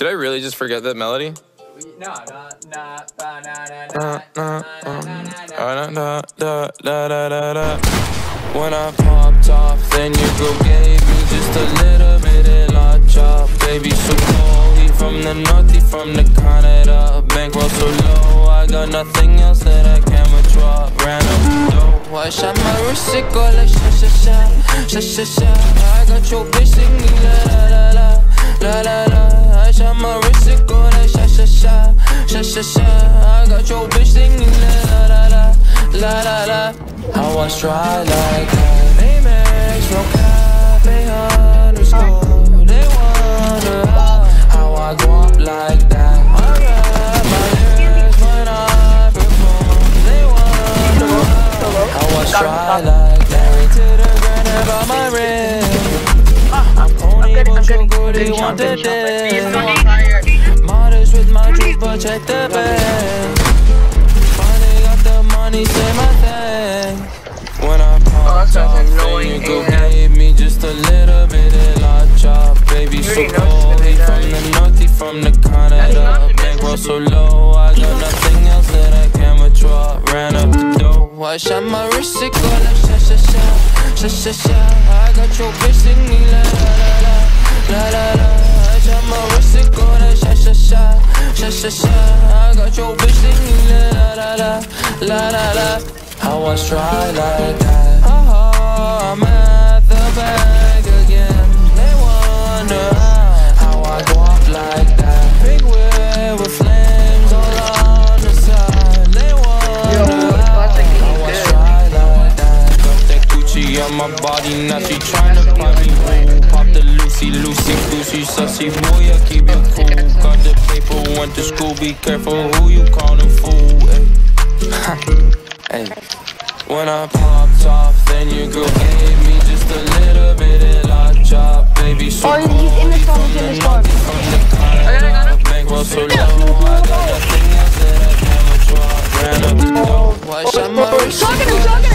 Did I really just forget that melody? No. When I popped off, then your girl gave me just a little bit of la chop. Baby, so cold, he from the north, he from the Canada. Bankroll so low, I got nothing else that I can withdraw. Ran up the dough, I shot my wrist, it go like sha-sha-sha, sha-sha-sha. I got your bitch singing la-la-la-la, la-la-la. I shot my wrist, it go like sha-sha-sha, sha-sha-sha. I got your bitch singing la-la-la-la, la-la-la. How I try like that, Amex, no cafe underscore. They wonder how I go up like that. I rap my lyrics when I perform. They wonder how I try like that. To the ground about my rim. I'm only but you good, they want the dead. Modest with my juice, but check the bag. Finally got the money, say my thing. When I popped off, then you go gave me just a little bit of la chop. Baby, so cold, he from the north, he from the Canada. Bankroll so low, I got nothing else that I can withdraw. Ran up the dough, I shot my wrist, it go like sha-sha-sha, sha-sha-sha. I got your bitch singing la-la-la-la, la-la-la. I shot my wrist, it go like sha-sha-sha, sha-sha-sha. I got your bitch singing la-la-la, la-la-la. How I try like that. I'm at the bag again. They wonder how I go up like that. Big whip with flames all on the side. They wonder how I try like that. Got that Gucci on my body, now she tryna pop me. Ooh, pop the Lucy, Gucci, sussy boy, I keep you cool. Got the paper, went to school, be careful who you callin' fool. Hey. When I popped off, then your girl gave me just a little bit of la chop. Baby, so cold, from the north, from the Canada. Bankroll so low, I got nothing else that I can withdraw. Ran up the dough, I shot my wrist.